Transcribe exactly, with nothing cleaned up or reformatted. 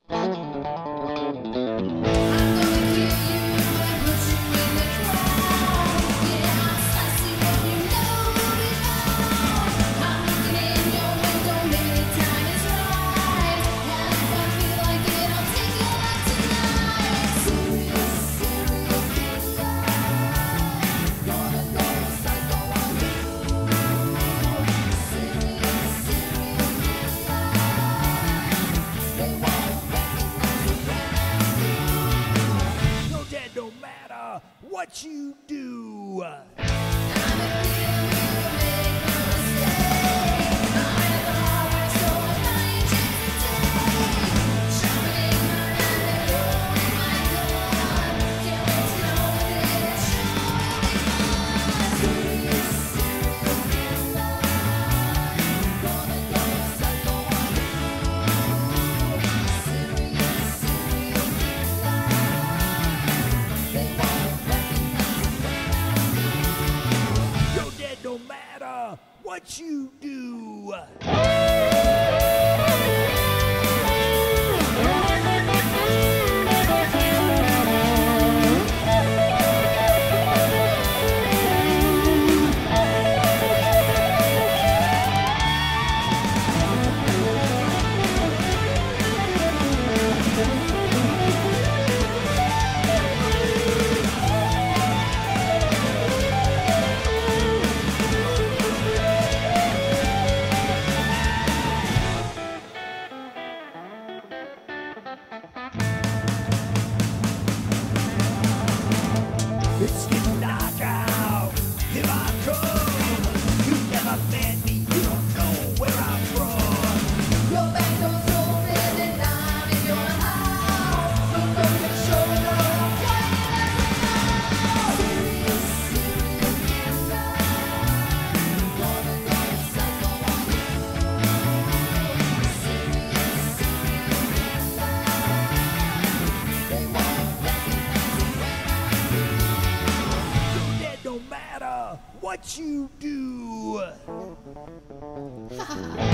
What you do. No matter what you do. It's getting dark out, here I come. You never met me, you don't know where I'm from. Your back door's open and I'm in your house. Look over your shoulder, I'm waiting at the Serious, serious killer. Gonna go psycho on you. Serious, serious killer. They won't recognize you when I do. No matter what you do.